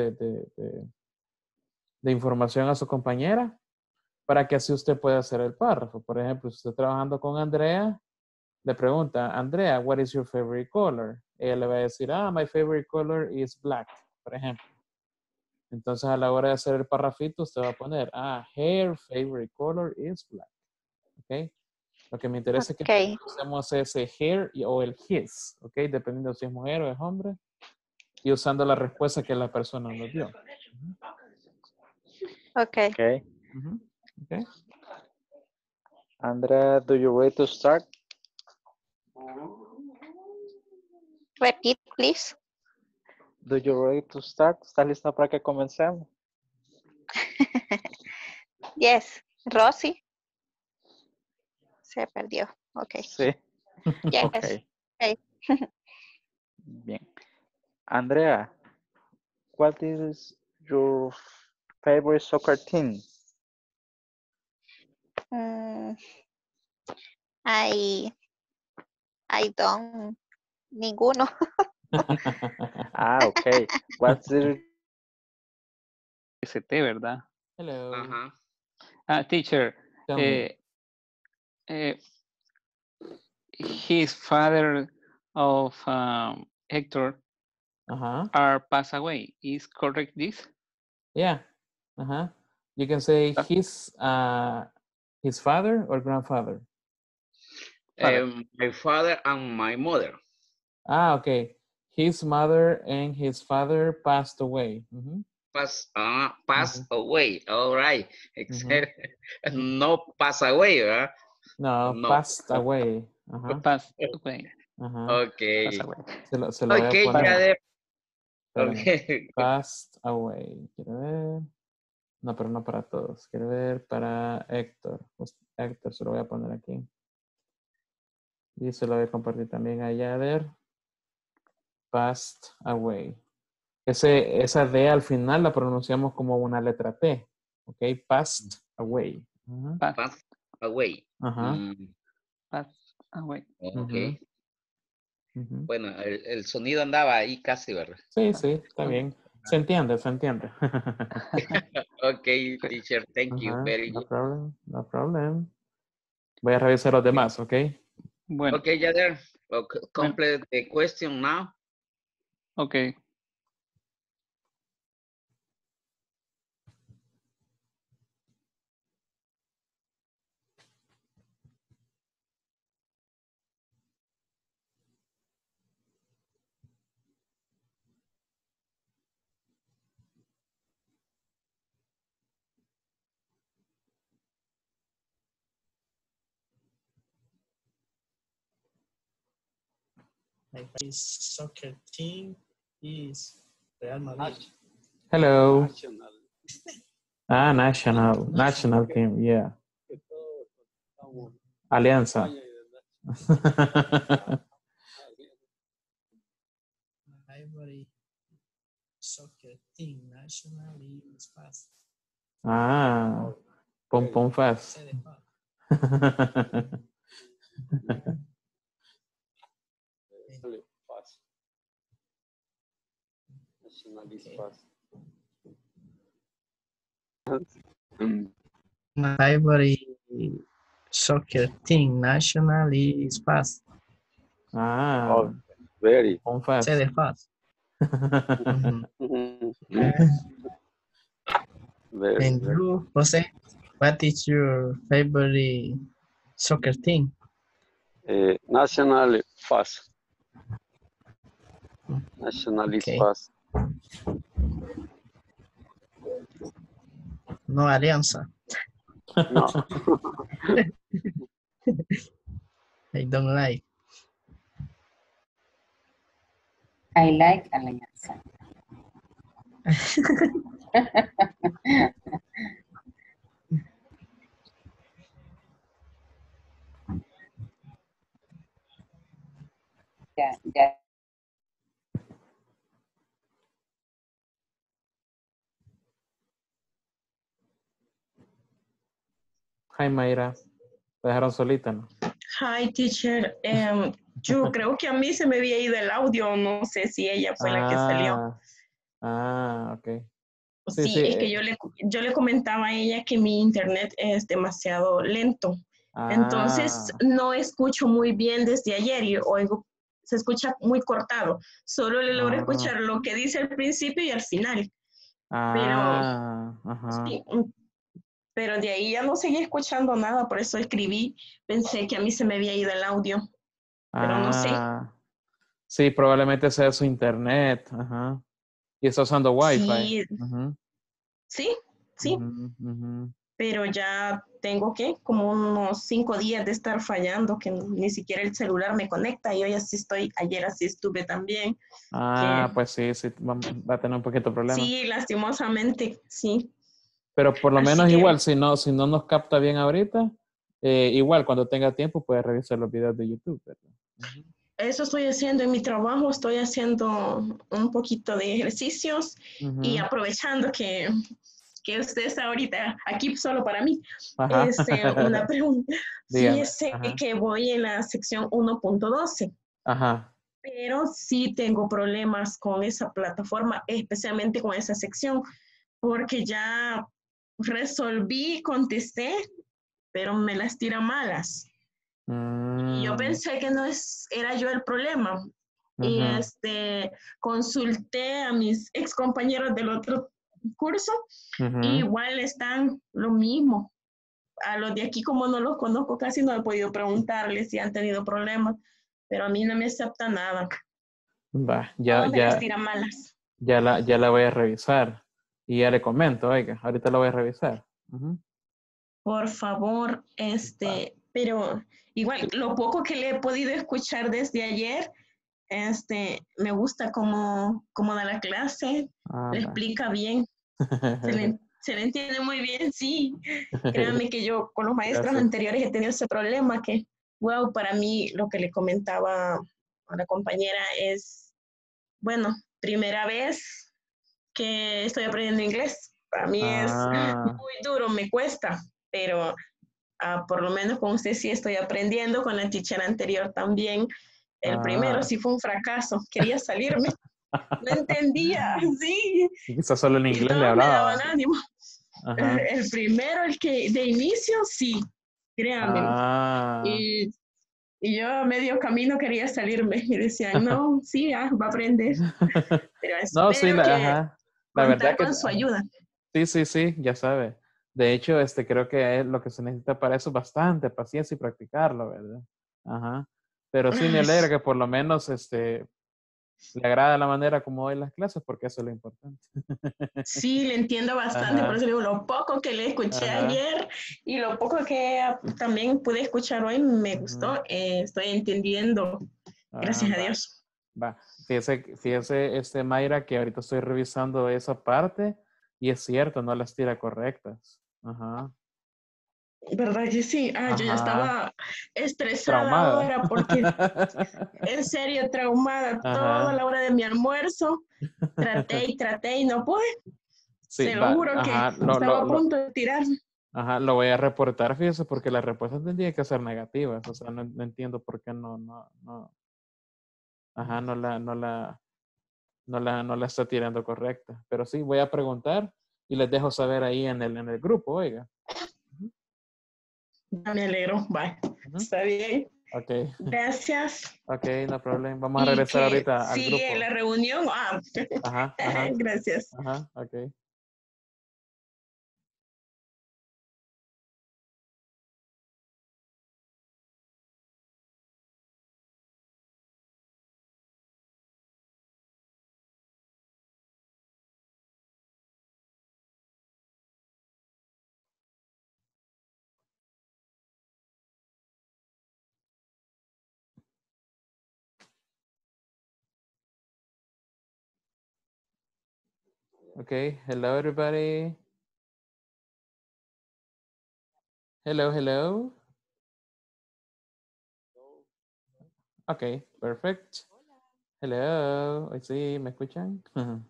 de información a su compañera, para que así usted pueda hacer el párrafo. Por ejemplo, si usted está trabajando con Andrea, le pregunta, Andrea, what is your favorite color? Ella le va a decir, my favorite color is black, por ejemplo. Entonces, a la hora de hacer el parrafito, usted va a poner, her favorite color is black. ¿Ok? Lo que me interesa es que usemos ese her o el his, ¿ok? Dependiendo si es mujer o es hombre. Y usando la respuesta que la persona nos dio. Okay. Okay. Okay. Andrea, do you ready to start? Repeat, please. Do you ready to start? ¿Está lista para que comencemos? Yes, Rosie. Se perdió. Okay. Sí. Yes. Okay. Okay. Bien. Andrea, what is your favorite soccer team? I don't, ninguno. Okay. What's the ST, ¿verdad? Hello. Teacher, Tell me. His father of Hector are passed away. Is correct this? Yeah. You can say his father or grandfather. My father and my mother. Okay. His mother and his father passed away. Passed away. All right. No pass away, ¿verdad? No, passed away. Passed away. Okay. Se lo voy a poner. Espérame. Okay. Passed away. Quiero ver. No, pero no para todos. Quiero ver para Héctor. Pues Héctor se lo voy a poner aquí. Y se lo voy a compartir también a Yader. Passed away. Esa D al final la pronunciamos como una letra T. ¿Ok? Passed away. Ajá. Pass away. Ajá. Pass away. Ok. Ujú. Bueno, el sonido andaba ahí casi, ¿verdad? Sí, sí, está bien. Se entiende, se entiende. Ok, teacher, thank you. Ajá, Very no good. problem, no problem. Voy a revisar los demás, ¿ok? Bueno, Okay, Yader. Okay, bueno, complete the question now. ok. My favorite soccer team is Real Madrid. Hello. National. Ah, national team, yeah. Alianza. My favorite soccer team nationally is fast. Ah, pom pom fast. My favorite soccer team nationally is fast. Ah, Oh, very. pom fast. Say the fast. Very, And very. you, Jose, what is your favorite soccer team? National fast. National is Okay. fast. No Alianza. No. I don't like. I like Alianza. Ya. Hi, Mayra. Te dejaron solita, ¿no? Hi, teacher. Yo creo que a mí se me había ido el audio. No sé si ella fue la que salió. Ok. Sí, es que yo le comentaba a ella que mi internet es demasiado lento. Entonces no escucho muy bien desde ayer y oigo, se escucha muy cortado. Solo le logro escuchar lo que dice al principio y al final. Sí, pero de ahí ya no seguí escuchando nada, por eso escribí. Pensé que a mí se me había ido el audio, pero no sé. Sí, probablemente sea su internet. Ajá. Y está usando Wi-Fi. Sí, sí. Pero ya tengo como unos 5 días de estar fallando, que ni siquiera el celular me conecta. Y hoy así estoy, ayer así estuve también. Pues sí, va a tener un poquito de problema. Sí, lastimosamente, sí. Pero por lo menos igual, si no nos capta bien ahorita, igual cuando tenga tiempo puede revisar los videos de YouTube, ¿verdad? Eso estoy haciendo en mi trabajo, estoy haciendo un poquito de ejercicios y aprovechando que usted está ahorita aquí solo para mí. Una pregunta. Fíjese que voy en la sección 1.12. Pero sí tengo problemas con esa plataforma, especialmente con esa sección, porque ya resolví, contesté, pero me las tira malas. Y yo pensé que no era yo el problema. Y consulté a mis ex compañeros del otro curso, y igual están lo mismo. A los de aquí, como no los conozco, casi no he podido preguntarles si han tenido problemas, pero a mí no me acepta nada. Va, Me las tira malas. ya la voy a revisar. Y ya le comento, oiga, ahorita la voy a revisar. Por favor, pero igual, lo poco que le he podido escuchar desde ayer, Me gusta cómo da la clase, le explica bien, se le entiende muy bien, sí. Créanme que yo con los maestros anteriores he tenido ese problema que, wow, para mí lo que le comentaba a la compañera es, bueno, primera vez que estoy aprendiendo inglés. Para mí es muy duro, me cuesta, pero por lo menos con usted sí estoy aprendiendo, con la teacher anterior también. El primero sí fue un fracaso, quería salirme, no entendía, sí. Quizás solo en Y inglés le todos me hablaba. daban ánimo. El primero, el que de inicio, sí, créanme. Y yo a medio camino quería salirme y decían, no, sí, va a aprender. Pero No, sí, espero que la verdad contar que con su ayuda. sí, ya sabe. De hecho, creo que lo que se necesita para eso es bastante paciencia y practicarlo, ¿verdad? Ajá. Pero sí me alegra que por lo menos le agrada la manera como doy las clases, porque eso es lo importante. Sí, le entiendo bastante, por eso digo, lo poco que le escuché ayer y lo poco que también pude escuchar hoy me gustó, estoy entendiendo, gracias a Dios. Va, fíjese, Mayra, que ahorita estoy revisando esa parte y es cierto, no las tira correctas. Ajá. ¿Verdad que sí? Yo ya estaba estresada Traumada. ahora porque, en serio, traumada. Toda la hora de mi almuerzo, traté y no pude. Sí, Se lo juro que estaba a punto de tirar. Ajá, lo voy a reportar, fíjese, porque las respuestas tendrían que ser negativas. O sea, no entiendo por qué no. Ajá, no la está tirando correcta. Pero sí, voy a preguntar y les dejo saber ahí en el grupo, oiga. Me alegro, bye. Está bien. Ok. Gracias. Ok, no problema. Vamos a regresar ahorita al grupo. Sigue la reunión. Ajá. Gracias. Ajá, ok. Okay, hello everybody. Hello. Okay, perfect. Hello. Sí, ¿me escuchan?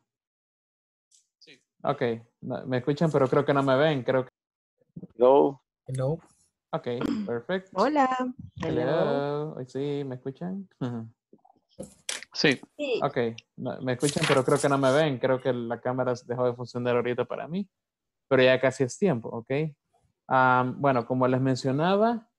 Sí. Okay, me escuchan, pero creo que no me ven. Creo que... Hello. Okay, perfect. Hola. Hello. Sí, ¿me escuchan? Sí. Okay, me escuchan, pero creo que no me ven. Creo que la cámara dejó de funcionar ahorita para mí, pero ya casi es tiempo, ¿ok? Bueno, como les mencionaba,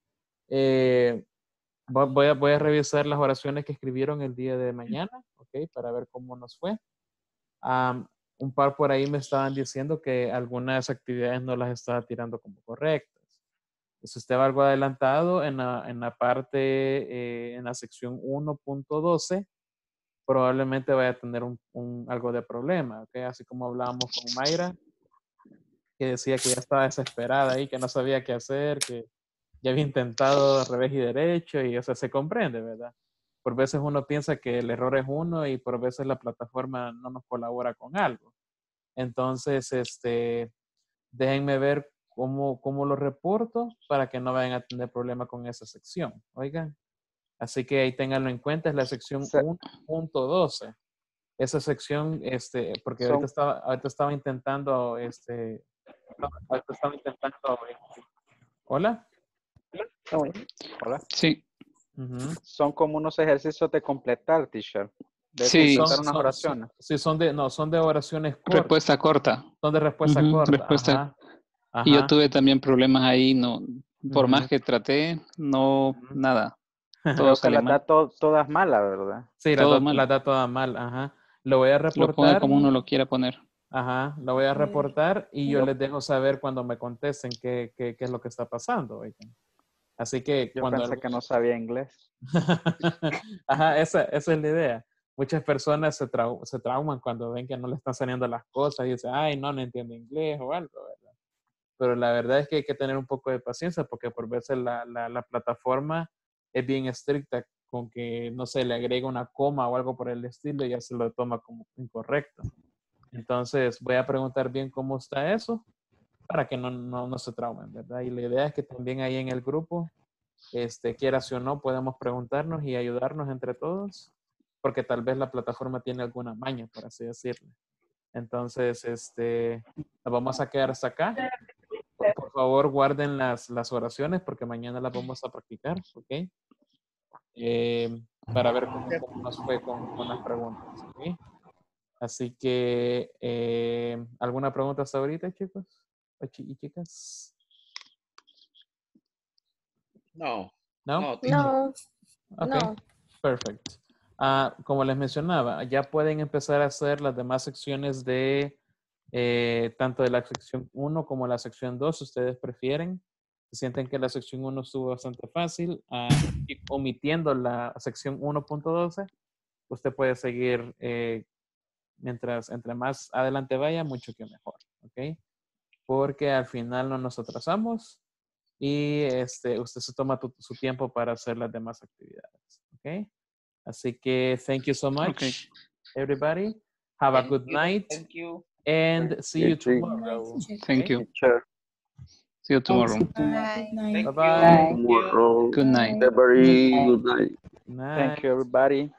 voy a revisar las oraciones que escribieron el día de mañana, ¿ok? Para ver cómo nos fue. Un par por ahí me estaban diciendo que algunas actividades no las estaba tirando como correctas. Si usted va algo adelantado en la parte, en la sección 1.12, probablemente vaya a tener algo de problema, ¿ok? Así como hablábamos con Mayra, que decía que ya estaba desesperada ahí, que no sabía qué hacer, que ya había intentado revés y derecho, y o sea, se comprende, ¿verdad? Por veces uno piensa que el error es uno y por veces la plataforma no nos colabora con algo. Entonces, déjenme ver cómo lo reporto para que no vayan a tener problema con esa sección. Oigan, así que ahí ténganlo en cuenta, es la sección 1.12. Esa sección, porque ahorita estaba intentando, ¿hola? Hola. Sí. Son como unos ejercicios de completar, teacher. De completar unas oraciones. Sí, son de oraciones cortas. Respuesta corta. Son de respuesta corta. Respuesta. Ajá. Y yo tuve también problemas ahí, no, por más que traté, no, nada. Creo que las da todas malas, ¿verdad? Sí, las da todas mal, ajá. Lo voy a reportar. Lo ponga como uno lo quiera poner. Ajá, lo voy a reportar y yo les dejo saber cuando me contesten qué es lo que está pasando. Oigan. Así que yo pensé que no sabía inglés. Ajá, esa es la idea. Muchas personas se trauman cuando ven que no le están saliendo las cosas y dicen, ay, no entiendo inglés o algo, ¿verdad? Pero la verdad es que hay que tener un poco de paciencia porque por veces la plataforma es bien estricta con que, no sé, le agrega una coma o algo por el estilo, ya se lo toma como incorrecto. Entonces, voy a preguntar bien cómo está eso para que no se traumen, ¿verdad? Y la idea es que también ahí en el grupo, quieras o no, podemos preguntarnos y ayudarnos entre todos, porque tal vez la plataforma tiene alguna maña, por así decirlo. Entonces, la vamos a quedar hasta acá. Por favor, guarden las oraciones porque mañana las vamos a practicar, ¿ok? Para ver cómo nos fue con las preguntas, ¿ok? Así que, ¿alguna pregunta hasta ahorita, chicos? ¿Y chicas? No. ¿No? No. Ok, No. perfecto. Como les mencionaba, ya pueden empezar a hacer las demás secciones de tanto de la sección 1 como la sección 2, si ustedes prefieren. Si sienten que la sección 1 estuvo bastante fácil, y omitiendo la sección 1.12, usted puede seguir entre más adelante vaya, mucho que mejor, ¿ok? Porque al final no nos atrasamos y usted se toma su tiempo para hacer las demás actividades, ¿ok? Así que thank you so much, everybody. Have a good night. Thank you. And see you tomorrow. Thank Okay? you. See you tomorrow. Bye-bye. Tomorrow. Good night. Everybody, good night. Night. Thank you, everybody.